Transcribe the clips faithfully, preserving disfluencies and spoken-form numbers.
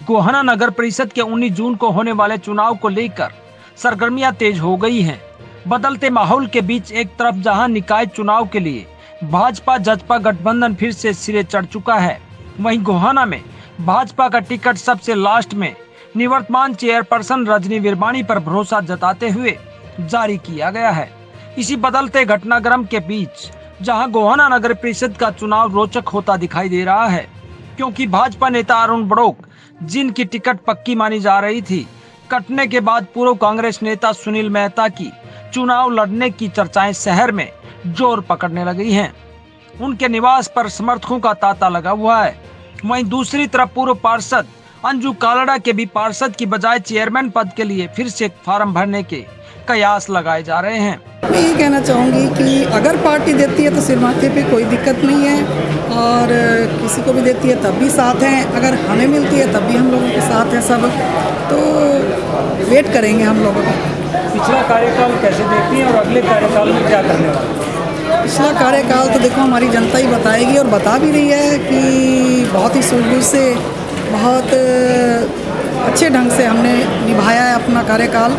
गोहाना नगर परिषद के उन्नीस जून को होने वाले चुनाव को लेकर सरगर्मियां तेज हो गई हैं। बदलते माहौल के बीच एक तरफ जहां निकाय चुनाव के लिए भाजपा जसपा गठबंधन फिर से सिरे चढ़ चुका है, वहीं गोहाना में भाजपा का टिकट सबसे लास्ट में निवर्तमान चेयरपर्सन रजनी विरबाणी पर भरोसा जताते हुए जारी किया गया है। इसी बदलते घटनाक्रम के बीच जहां गोहाना नगर परिषद का चुनाव रोचक होता दिखाई दे रहा है, क्योंकि भाजपा नेता अरुण बड़ोक जिनकी टिकट पक्की मानी जा रही थी, कटने के बाद पूर्व कांग्रेस नेता सुनील मेहता की चुनाव लड़ने की चर्चाएं शहर में जोर पकड़ने लगी हैं। उनके निवास पर समर्थकों का तांता लगा हुआ है। वहीं दूसरी तरफ पूर्व पार्षद अंजू कालड़ा के भी पार्षद की बजाय चेयरमैन पद के लिए फिर से फार्म भरने के कयास लगाए जा रहे हैं। मैं ये कहना चाहूँगी कि अगर पार्टी देती है तो सिर माथे पे कोई दिक्कत नहीं है, और किसी को भी देती है तब भी साथ हैं, अगर हमें मिलती है तब भी हम लोगों के साथ हैं सब, तो वेट करेंगे हम लोगों का। पिछला कार्यकाल कैसे देखती हैं और अगले कार्यकाल में क्या करने वाले? पिछला कार्यकाल तो देखो हमारी जनता ही बताएगी और बता भी रही है कि बहुत ही सूझबूझ से, बहुत अच्छे ढंग से हमने निभाया है अपना कार्यकाल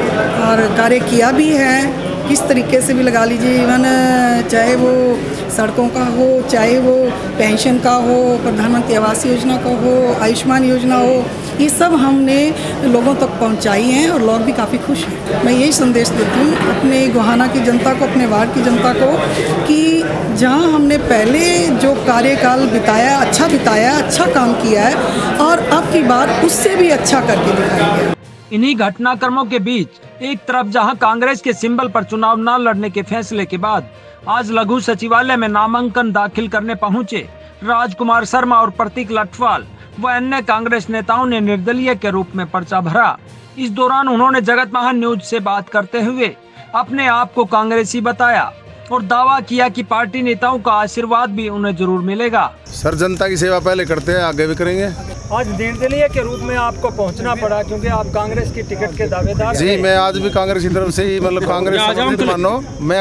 और कार्य किया भी है। किस तरीके से भी लगा लीजिए, इवन चाहे वो सड़कों का हो, चाहे वो पेंशन का हो, प्रधानमंत्री आवास योजना का हो, आयुष्मान योजना हो, ये सब हमने लोगों तक पहुंचाई हैं और लोग भी काफ़ी खुश हैं। मैं यही संदेश देती हूँ अपने गोहाना की जनता को, अपने वार्ड की जनता को, कि जहाँ हमने पहले जो कार्यकाल बिताया, अच्छा बिताया, अच्छा काम किया है, और अब की बार उससे भी अच्छा करके दिखाएंगे। इन्हीं घटनाक्रमों के बीच एक तरफ जहां कांग्रेस के सिंबल पर चुनाव न लड़ने के फैसले के बाद आज लघु सचिवालय में नामांकन दाखिल करने पहुंचे राजकुमार शर्मा और प्रतीक लठवाल व अन्य कांग्रेस नेताओं ने निर्दलीय के रूप में पर्चा भरा। इस दौरान उन्होंने जगत महान न्यूज से बात करते हुए अपने आप को कांग्रेसी बताया और दावा किया कि पार्टी नेताओं का आशीर्वाद भी उन्हें जरूर मिलेगा। सर, जनता की सेवा पहले करते हैं, आगे भी करेंगे। आज निर्दलीय के रूप में आपको पहुंचना पड़ा क्योंकि आप कांग्रेस की टिकट के दावेदार। जी, मैं आज भी कांग्रेस की तरफ से ही, मतलब कांग्रेस समर्थित मानो,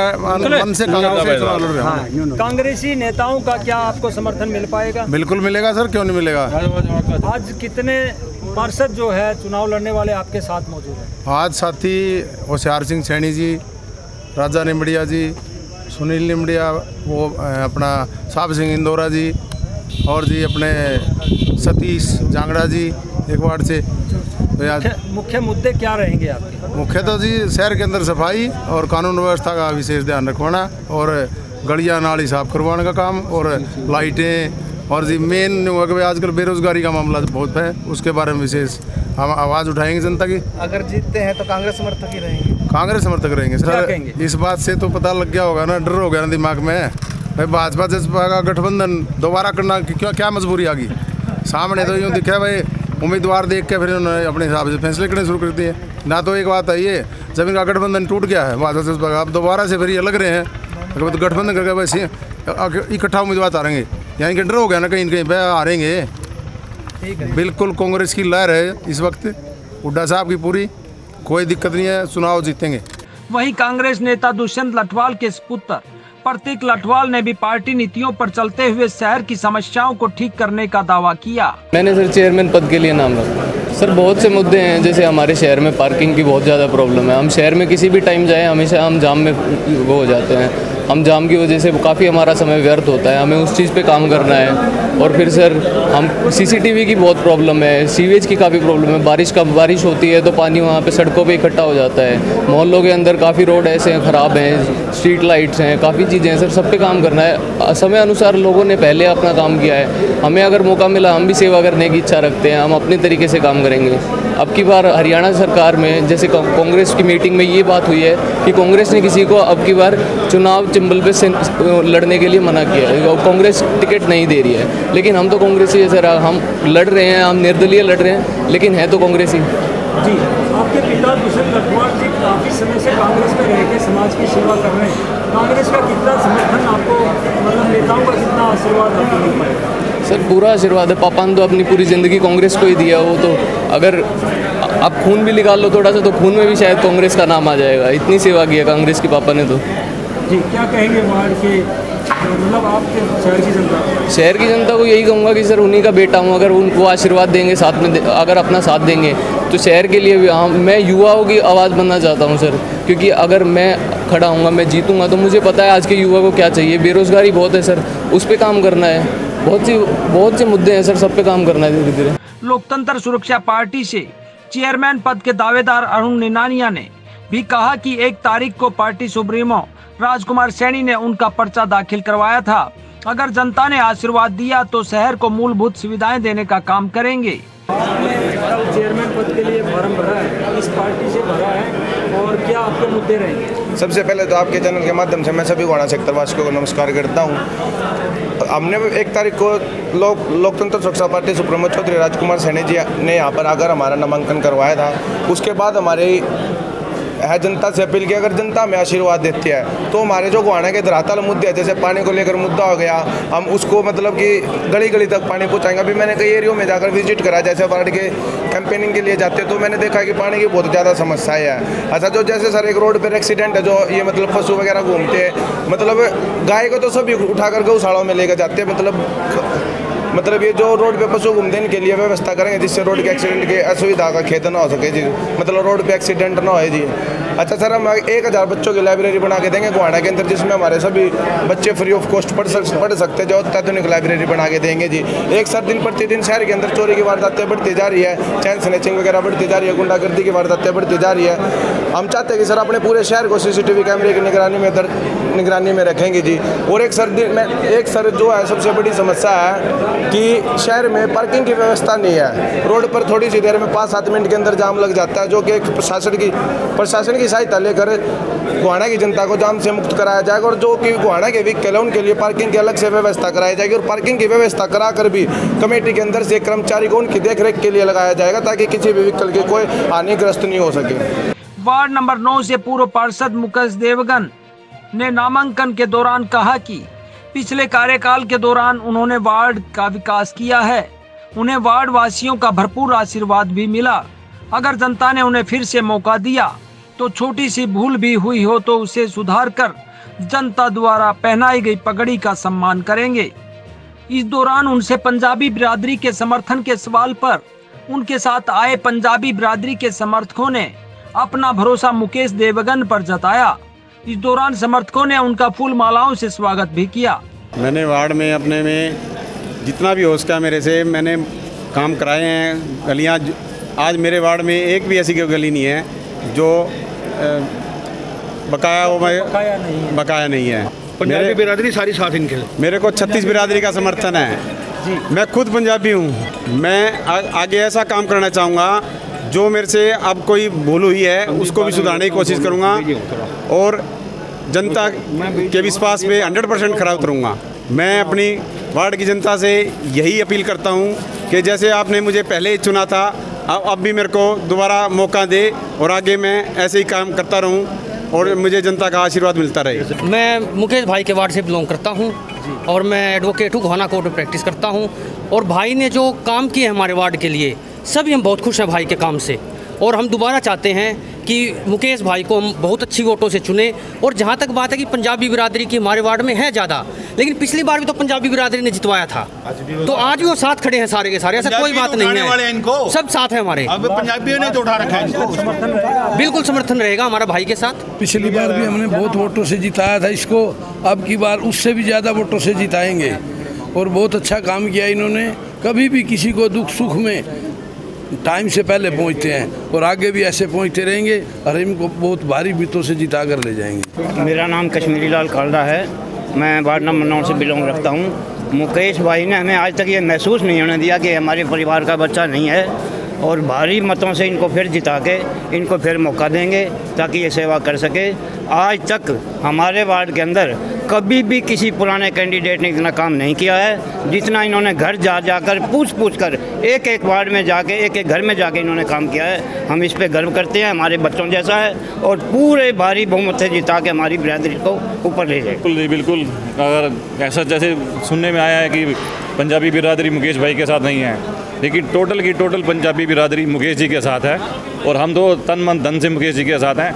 मैं मन से कांग्रेस से चुनाव लड़ रहा हूं। कांग्रेसी नेताओं का क्या आपको समर्थन मिल पाएगा? बिल्कुल मिलेगा सर, क्यों नहीं मिलेगा। आज कितने पार्षद जो है चुनाव लड़ने वाले आपके साथ मौजूद है? आज साथी होशियार सिंह सैनी जी, राजा निमड़िया जी, सुनील निमड़िया, वो अपना साहब सिंह इंदौरा जी, और जी अपने सतीश जांगड़ा जी एक वार्ड से। तो मुख्य, मुख्य मुद्दे क्या रहेंगे आपके? मुख्य तो जी शहर के अंदर सफाई और कानून व्यवस्था का विशेष ध्यान रखवाना, और गलियां नाली साफ करवाने का काम, और लाइटें, और जी मेन आजकल बेरोजगारी का मामला बहुत है, उसके बारे में विशेष हम आवाज़ उठाएंगे जनता की। अगर जीतते हैं तो कांग्रेस समर्थक ही रहेंगे। कांग्रेस समर्थक रहेंगे सर। इस बात से तो पता लग गया होगा ना, डर हो गया ना दिमाग में, भाई भाजपा जसपा का गठबंधन दोबारा करना क्या क्या मजबूरी आ गई। सामने तो यूँ दिखा भाई, उम्मीदवार देख के फिर उन्होंने अपने हिसाब से फैसले करने शुरू कर दिए ना। तो एक बात है ये, जब इनका गठबंधन टूट गया है भाजपा जसपा का, अब दोबारा से फिर ये लग रहे हैं तो गठबंधन करके वैसे इकट्ठा उम्मीदवार हारेंगे, यानी कि डर हो गया ना कहीं कहीं पे हारेंगे। बिल्कुल कांग्रेस की लहर है इस वक्त, हुड्डा साहब की पूरी, कोई दिक्कत नहीं है, चुनाव जीतेंगे। वहीं कांग्रेस नेता दुष्यंत लठवाल के पुत्र प्रतीक लठवाल ने भी पार्टी नीतियों पर चलते हुए शहर की समस्याओं को ठीक करने का दावा किया। मैंने सर चेयरमैन पद के लिए नाम रखा। सर बहुत से मुद्दे हैं, जैसे हमारे शहर में पार्किंग की बहुत ज़्यादा प्रॉब्लम है। हम शहर में किसी भी टाइम जाए हमेशा हम जाम में वो हो जाते हैं, हम जाम की वजह से काफ़ी हमारा समय व्यर्थ होता है। हमें उस चीज़ पे काम करना है। और फिर सर हम सीसीटीवी की बहुत प्रॉब्लम है, सीवेज की काफ़ी प्रॉब्लम है। बारिश का बारिश होती है तो पानी वहाँ पे सड़कों पे इकट्ठा हो जाता है। मोहल्लों के अंदर काफ़ी रोड ऐसे हैं ख़राब हैं, स्ट्रीट लाइट्स हैं, काफ़ी चीज़ें हैं सर, सब पे काम करना है। समय अनुसार लोगों ने पहले अपना काम किया है, हमें अगर मौका मिला हम भी सेवा करने की इच्छा रखते हैं, हम अपने तरीके से काम करेंगे। अब की बार हरियाणा सरकार में जैसे कांग्रेस की मीटिंग में ये बात हुई है कि कांग्रेस ने किसी को अब की बार चुनाव चंबल पे लड़ने के लिए मना किया है, कांग्रेस टिकट नहीं दे रही है। लेकिन हम तो कांग्रेसी जैसे हम लड़ रहे हैं, हम निर्दलीय लड़ रहे हैं, लेकिन है तो कांग्रेसी। जी, आपके पिता दुष्यंत लठवाल जी काफ़ी समय से कांग्रेस में रह के समाज की सेवा कर रहे हैं। कांग्रेस का कितना समर्थन आपको, मतलब नेताओं का कितना आशीर्वाद आपको मिल पाएगा? सर पूरा आशीर्वाद है, पापा ने तो अपनी पूरी ज़िंदगी कांग्रेस को ही दिया। वो तो अगर आप खून भी निकाल लो थोड़ा सा तो खून में भी शायद कांग्रेस का नाम आ जाएगा, इतनी सेवा की है कांग्रेस की पापा ने तो। जी, क्या कहेंगे वार्ड के मतलब आपके शहर की जनता शहर की जनता को यही कहूँगा कि सर उन्हीं का बेटा हूँ, अगर उनको आशीर्वाद देंगे साथ में दे, अगर अपना साथ देंगे तो शहर के लिए भी हम, मैं युवाओं की आवाज़ बनना चाहता हूँ सर, क्योंकि अगर मैं खड़ा हूँगा, मैं जीतूँगा तो मुझे पता है आज के युवा को क्या चाहिए। बेरोज़गारी बहुत है सर, उस पर काम करना है, बहुत सी बहुत से मुद्दे हैं सर, सब पे काम करना है धीरे धीरे। लोकतंत्र सुरक्षा पार्टी से चेयरमैन पद के दावेदार अरुण निनानिया ने भी कहा कि एक तारीख को पार्टी सुप्रीमो राजकुमार सैनी ने उनका पर्चा दाखिल करवाया था। अगर जनता ने आशीर्वाद दिया तो शहर को मूलभूत सुविधाएं देने का काम करेंगे। चेयरमैन पद के लिए फॉर्म भरा है, इस पार्टी से भरा है, और क्या आपके मुद्दे रहेंगे? सबसे पहले तो आपके चैनल के माध्यम से मैं सभी गोहाना सेक्टर वासियों को नमस्कार करता हूं। हमने एक तारीख को लोक लोकतंत्र सुरक्षा पार्टी सुप्रीमो चौधरी राजकुमार सैनी जी ने यहाँ पर आकर हमारा नामांकन करवाया था। उसके बाद हमारे है जनता से अपील की, अगर जनता हमें आशीर्वाद देती है तो हमारे जो गोहाना के धरातल मुद्दे हैं, जैसे पानी को लेकर मुद्दा हो गया, हम उसको मतलब कि गली गली तक पानी पहुँचाएंगे। अभी मैंने कई एरियो में जाकर विजिट करा, जैसे वार्ड के कैंपेनिंग के लिए जाते तो मैंने देखा कि पानी की बहुत ज़्यादा समस्याएं है। अच्छा, जो जैसे सर एक रोड पर एक्सीडेंट है, जो ये मतलब पशु वगैरह घूमते हैं, मतलब गाय को तो सभी उठा कर गौशालाओं में लेकर जाते हैं, मतलब मतलब ये जो रोड पे पशु घूमते हैं इनके लिए व्यवस्था करेंगे जिससे रोड के एक्सीडेंट के असुविधा का खेद ना हो सके जी, मतलब रोड पे एक्सीडेंट ना हो जी। अच्छा सर, हम एक हज़ार बच्चों की लाइब्रेरी बना के देंगे गोहाना के अंदर, जिसमें हमारे सभी बच्चे फ्री ऑफ कॉस्ट पढ़ सक पढ़ सकते हैं, जो अत्याधुनिक लाइब्रेरी बना के देंगे जी। एक सर दिन प्रतिदिन शहर के अंदर चोरी की वारदातें बढ़ती जा रही है, चैन स्नैचिंग वगैरह बढ़ती जा रही है, गुंडागर्दी की वारदातें बढ़ती जा रही है। हम चाहते हैं कि सर अपने पूरे शहर को सीसीटीवी कैमरे की निगरानी में दर निगरानी में रखेंगे जी। और एक सर दिन में एक सर जो है सबसे बड़ी समस्या है कि शहर में पार्किंग की व्यवस्था नहीं है। रोड पर थोड़ी सी देर में पाँच सात मिनट के अंदर जाम लग जाता है, जो कि एक प्रशासन की प्रशासन की सहायता लेकर गोहाना की जनता को जाम से मुक्त कराया जाएगा, और जो कि गोहाना के व्हीकल है उनके लिए पार्किंग की अलग से व्यवस्था कराई जाएगी। और पार्किंग की व्यवस्था कराकर भी कमेटी के अंदर से एक कर्मचारी को उनकी देखरेख के लिए लगाया जाएगा, ताकि किसी भी व्हीकल की कोई हानिग्रस्त नहीं हो सके। वार्ड नंबर नौ से पूर्व पार्षद मुकेश देवगन ने नामांकन के दौरान कहा कि पिछले कार्यकाल के दौरान उन्होंने वार्ड का विकास किया है, उन्हें वार्ड वासियों का भरपूर आशीर्वाद भी मिला। अगर जनता ने उन्हें फिर से मौका दिया तो छोटी सी भूल भी हुई हो तो उसे सुधार कर जनता द्वारा पहनाई गई पगड़ी का सम्मान करेंगे। इस दौरान उनसे पंजाबी बिरादरी के समर्थन के सवाल पर उनके साथ आए पंजाबी बिरादरी के समर्थकों ने अपना भरोसा मुकेश देवगन पर जताया। इस दौरान समर्थकों ने उनका फूल मालाओं से स्वागत भी किया। मैंने वार्ड में अपने में जितना भी हो सका मेरे से मैंने काम कराए हैं। गलियां आज मेरे वार्ड में एक भी ऐसी गली नहीं है जो बकाया वो मैं बकाया नहीं है, बकाया नहीं है। पंजाबी बिरादरी सारी साथ इनके। मेरे को छत्तीस बिरादरी का समर्थन है जी। मैं खुद पंजाबी हूँ। मैं आ, आगे ऐसा काम करना चाहूँगा जो मेरे से अब कोई भूल हुई है उसको भी सुधारने की कोशिश करूँगा, और जनता के विश्वास पे हंड्रेड परसेंट खरा उतरूँगा। मैं अपनी वार्ड की जनता से यही अपील करता हूँ कि जैसे आपने मुझे पहले चुना था, अब भी मेरे को दोबारा मौका दे और आगे मैं ऐसे ही काम करता रहूँ और मुझे जनता का आशीर्वाद मिलता रहे। मैं मुकेश भाई के वार्ड से बिलोंग करता हूँ और मैं एडवोकेट हूँ, गोहाना कोर्ट में प्रैक्टिस करता हूँ। और भाई ने जो काम किए हमारे वार्ड के लिए सभी हम बहुत खुश हैं भाई के काम से, और हम दोबारा चाहते हैं कि मुकेश भाई को हम बहुत अच्छी वोटों से चुने। और जहाँ तक बात है कि पंजाबी बिरादरी की हमारे वार्ड में है ज़्यादा, लेकिन पिछली बार भी तो पंजाबी बिरादरी ने जितवाया था, तो आज भी वो साथ खड़े हैं सारे के सारे, ऐसा कोई बात नहीं है, सब साथ है हमारे। अब पंजाबियों ने तो उठा रखा है इनको, बिल्कुल समर्थन रहेगा हमारा भाई के साथ। पिछली बार भी हमने बहुत वोटों से जिताया था इसको, अब की बार उससे भी ज़्यादा वोटों से जिताएंगे। और बहुत अच्छा काम किया इन्होंने, कभी भी किसी को दुख सुख में टाइम से पहले पहुंचते हैं और आगे भी ऐसे पहुंचते रहेंगे और इनको बहुत भारी बीतों से जिता कर ले जाएंगे। मेरा नाम कश्मीरी लाल कालरा है, मैं वार्ड नंबर नौ से बिलोंग रखता हूं। मुकेश भाई ने हमें आज तक ये महसूस नहीं होने दिया कि हमारे परिवार का बच्चा नहीं है, और भारी मतों से इनको फिर जिता के इनको फिर मौका देंगे ताकि ये सेवा कर सके। आज तक हमारे वार्ड के अंदर कभी भी किसी पुराने कैंडिडेट ने इतना काम नहीं किया है जितना इन्होंने घर जा जाकर पूछ पूछ कर एक एक वार्ड में जाके एक एक घर में जाके इन्होंने काम किया है। हम इस पे गर्व करते हैं, हमारे बच्चों जैसा है, और पूरे भारी बहुमत से जिता के हमारी बिरादरी को ऊपर ले जाए। बिल्कुल बिल्कुल, अगर ऐसा जैसे सुनने में आया है कि पंजाबी बिरादरी मुकेश भाई के साथ नहीं है, लेकिन टोटल की टोटल पंजाबी बिरादरी मुकेश जी के साथ है, और हम तो तन मन धन से मुकेश जी के साथ हैं।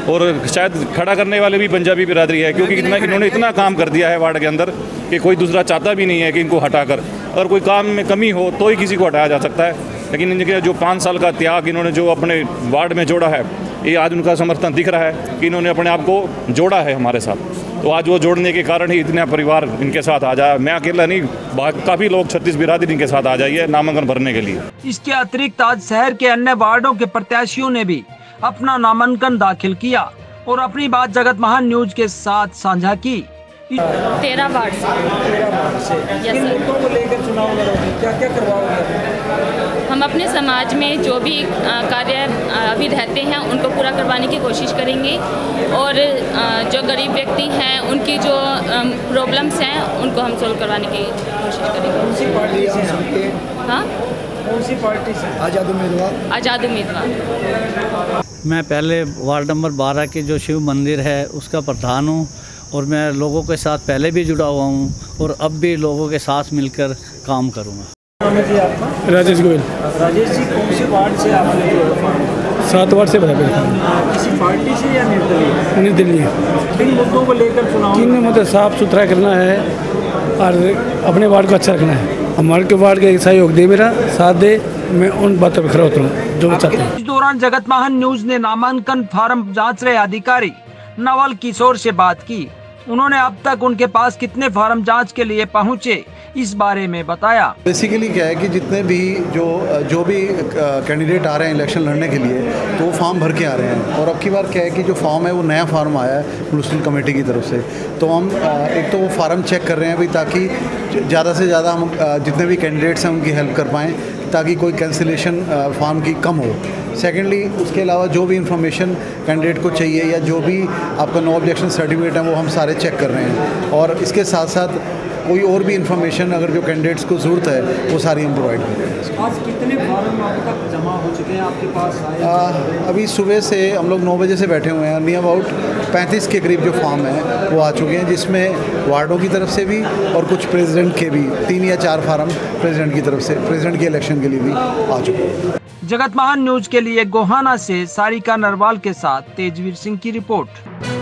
और शायद खड़ा करने वाले भी पंजाबी बिरादरी है, क्योंकि इतना इन्होंने इतना काम कर दिया है वार्ड के अंदर कि कोई दूसरा चाहता भी नहीं है कि इनको हटाकर, अगर कोई काम में कमी हो तो ही किसी को हटाया जा सकता है। लेकिन इनके जो पाँच साल का त्याग इन्होंने जो अपने वार्ड में जोड़ा है, ये आज उनका समर्थन दिख रहा है कि इन्होंने अपने आप को जोड़ा है हमारे साथ। तो आज वो जोड़ने के कारण ही इतना परिवार इनके साथ आ जाए। मैं अकेला नहीं, काफ़ी लोग छत्तीस बिरादरी इनके साथ आ जाइए नामांकन भरने के लिए। इसके अतिरिक्त आज शहर के अन्य वार्डों के प्रत्याशियों ने भी अपना नामांकन दाखिल किया और अपनी बात जगत महान न्यूज के साथ साझा की। तेरह वार्ड से, किन मुद्दों को लेकर चुनाव लड़ोगे, क्या क्या करवाओगे? हम अपने समाज में जो भी कार्य अभी रहते हैं उनको पूरा करवाने की कोशिश करेंगे और जो गरीब व्यक्ति हैं उनकी जो प्रॉब्लम्स हैं उनको हम सोल्व करवाने की कोशिश करेंगे। कौन सी पार्टी से? हाँ, कौन सी पार्टी से? आज़ाद उम्मीदवार। आज़ाद उम्मीदवार। मैं पहले वार्ड नंबर बारह के जो शिव मंदिर है उसका प्रधान हूँ और मैं लोगों के साथ पहले भी जुड़ा हुआ हूँ और अब भी लोगों के साथ मिलकर काम करूँगा। जी आपका? राजेश गोयल। राजेश जी, कौन सी वार्ड से आपने जो है? सात वार्ड से बराबर। किसी पार्टी से या निर्दलीय? निर्दलीय। किन मुद्दों को लेकर चुनाव? किन मुद्दे साफ सुथरा करना है और अपने वार्ड को अच्छा रखना है। हमारे वार्ड का सहयोग दे, मेरा साथ दे, मैं उन बातों पर खड़ा उतरूँ जो चाहते हैं। इस दौरान जगत महान न्यूज ने नामांकन फार्म जांच रहे अधिकारी नवल किशोर से बात की। उन्होंने अब तक उनके पास कितने फार्म जांच के लिए पहुंचे इस बारे में बताया। बेसिकली क्या है कि जितने भी जो जो भी कैंडिडेट आ रहे हैं इलेक्शन लड़ने के लिए तो वो फॉर्म भर के आ रहे हैं और अब की बार क्या है कि जो फॉर्म है वो नया फॉर्म आया है म्युनिसिपल कमेटी की तरफ से, तो हम एक तो वो फार्म चेक कर रहे हैं भाई ताकि ज़्यादा से ज़्यादा हम जितने भी कैंडिडेट्स हैं उनकी हेल्प कर पाएँ ताकि कोई कैंसिलेशन फॉर्म की कम हो। सेकेंडली उसके अलावा जो भी इंफॉर्मेशन कैंडिडेट को चाहिए या जो भी आपका नो ऑब्जेक्शन सर्टिफिकेट है वो हम सारे चेक कर रहे हैं और इसके साथ साथ कोई और भी इंफॉर्मेशन अगर जो कैंडिडेट्स को ज़रूरत है वो सारी हम प्रोवाइड कर रहे हैं। आज कितने फॉर्म अब तक जमा हो चुके हैं आपके पास? आ, अभी सुबह से हम लोग नौ बजे से बैठे हुए हैं, नियर अबाउट पैंतीस के करीब जो फॉर्म है वो आ चुके हैं, जिसमें वार्डों की तरफ से भी और कुछ प्रेसिडेंट के भी तीन या चार फार्म प्रेसिडेंट की तरफ से प्रेसिडेंट के इलेक्शन के लिए भी आ चुके हैं। जगत महान न्यूज के लिए गोहाना से सारिका नरवाल के साथ तेजवीर सिंह की रिपोर्ट।